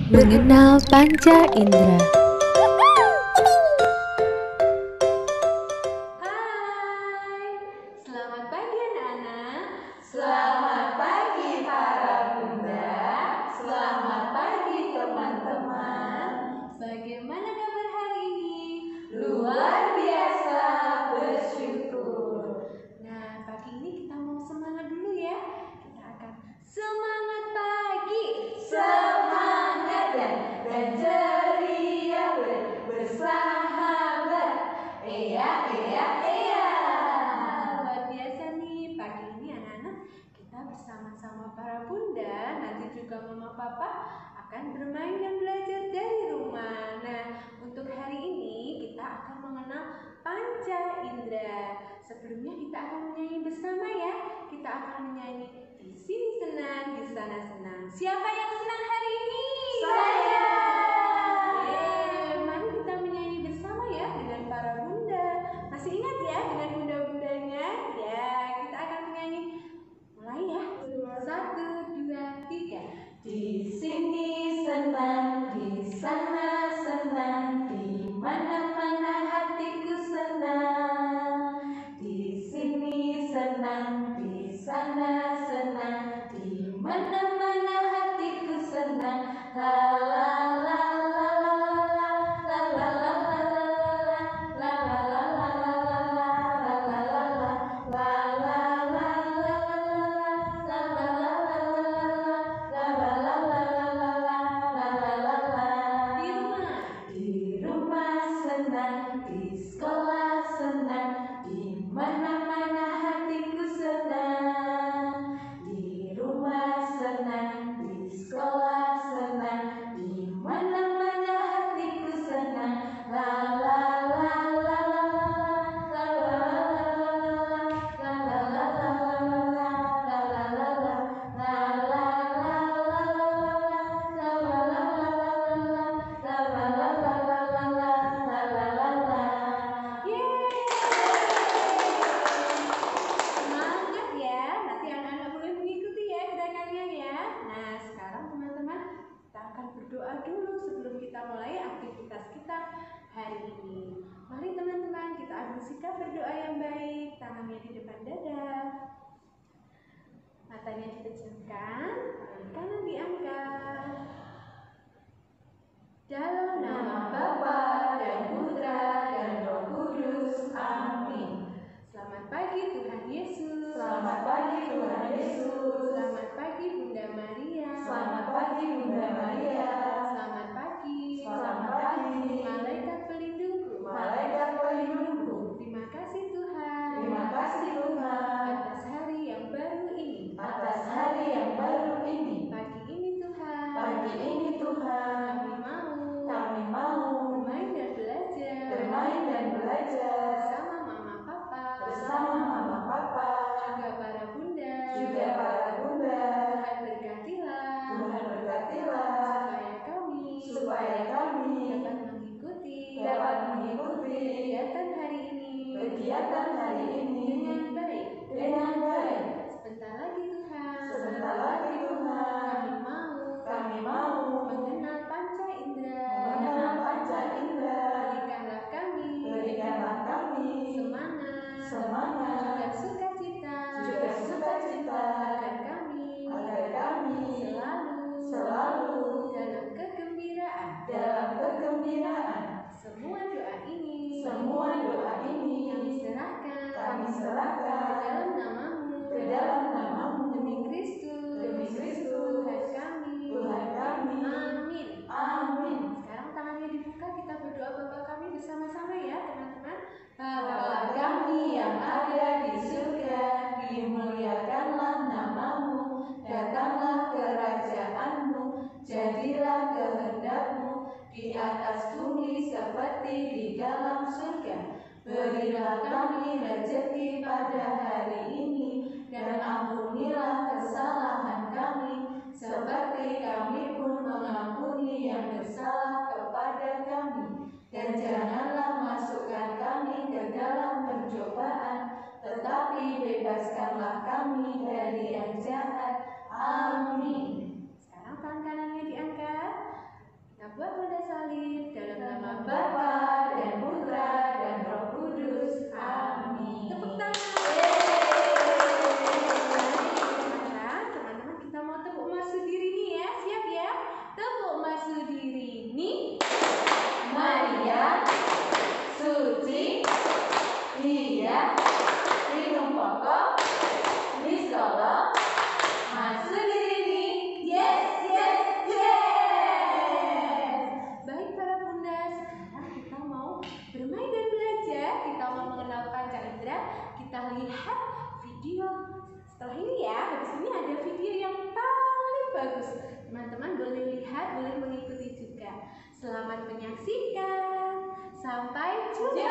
Mengenal Panca Indera. Hai, selamat pagi anak-anak. Selamat pagi para bunda. Selamat pagi teman-teman. Bagaimana kabar hari ini? Luar biasa, bersyukur. Nah, pagi ini kita mau semangat dulu ya. Kita akan semangat pagi. Semangat dan ceria bersahabat. Iya. Luar biasa nih, pagi ini anak-anak kita bersama-sama para bunda, nanti juga mama papa akan bermain dan belajar dari rumah. Nah, untuk hari ini kita akan mengenal Panca Indera. Sebelumnya kita akan menyanyi bersama ya. Kita akan menyanyi di sini senang, di sana senang. Siapa yang senang hari ini? Saya. Mari kita menyanyi bersama ya dengan para bunda. Masih ingat ya dengan bunda-bundanya? Ya, kita akan menyanyi. Mulai ya. 1, 2, 3. Di sini senang, di sana senang, di mana-mana hatiku senang. Di sini senang, di sana senang, di mana-mana hatiku senang. La la la la la la la la la la la la la di rumah senang, di sekolah senang, di mana-mana hatiku senang. Di rumah senang, di sekolah senang, di mana-mana hatiku senang. La la la la la la la la la la la Semangat ya, nanti anak-anak boleh mengikuti ya gerakannya ya. Nah, sekarang teman-teman kita akan berdoa dulu sebelum kita mulai aktivitas kita hari ini. Mari teman-teman kita ambil sikap berdoa yang baik, tangannya di depan dada, matanya dipejamkan, tangan kanan diangkat. Dalam nama Bapa dan Putra dan Roh Kudus, amin. Selamat pagi Tuhan Yesus. Selamat pagi Tuhan Yesus. Selamat pagi Bunda Maria. Selamat pagi Bunda Maria. Selamat pagi. Selamat pagi. Malaikat pelindungku. Malaikat pelindungku. Terima kasih Tuhan. Terima kasih Tuhan Atas hari yang baru ini. atas hari yang baru ini. Pagi ini Tuhan. Pagi ini Tuhan Kami mau kami mau bermain dan belajar. bermain dan belajar Bersama Mama Papa. bersama Mama Papa Juga para bunda. juga para bunda. Tuhan berkatilah. Tuhan berkatilah Supaya kami supaya kami dapat mengikuti kegiatan hari ini ini dengan baik. dengan baik. Sebentar lagi Tuhan. Sebentar lagi Tuhan Kami mau mengenal Panca Indera. mengenal Panca Indera. Berikanlah kami Semangat juga sukacita agar kami selalu dalam kegembiraan. Semua doa ini kami serahkan ke dalam namamu demi Kristus Tuhan kami. Amin. Amin. Sekarang tangannya dibuka, kita berdoa Bapa kami bersama-sama ya teman-teman. Bapa kami yang ada di surga, dimuliakanlah namamu, datanglah kerajaanmu, jadilah kehendakmu di atas bumi seperti di dalam surga. Berilah kami rezeki pada hari ini, dan ampunilah kesalahan kami, seperti kami pun mengampuni yang bersalah kepada kami. Dan janganlah masukkan kami ke dalam pencobaan, tetapi bebaskanlah kami dari yang jahat. Amin. Sekarang tangan kanannya diangkat. Selamat menyaksikan. Sampai jumpa.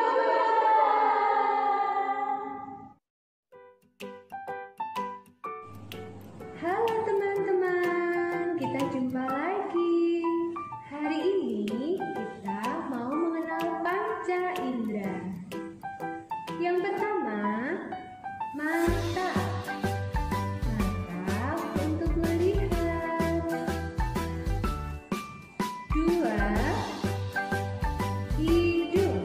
Halo teman-teman, kita jumpa lagi. Hari ini kita mau mengenal panca indera. Yang pertama, mata. Mata untuk melihat. Dua, hidung.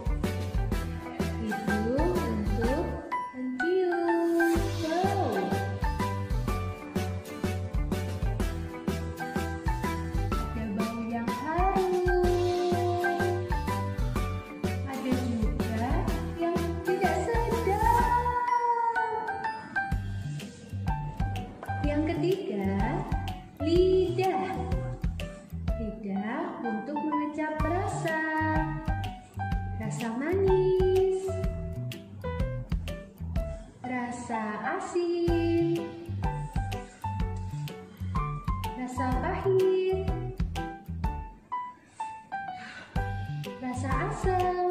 Hidung untuk mencium bau. Ada bau yang harum. Ada juga yang tidak sedap. Yang ketiga, lidah. Lidah untuk mengecap rasa. Rasa manis, rasa asin, rasa pahit, rasa asam,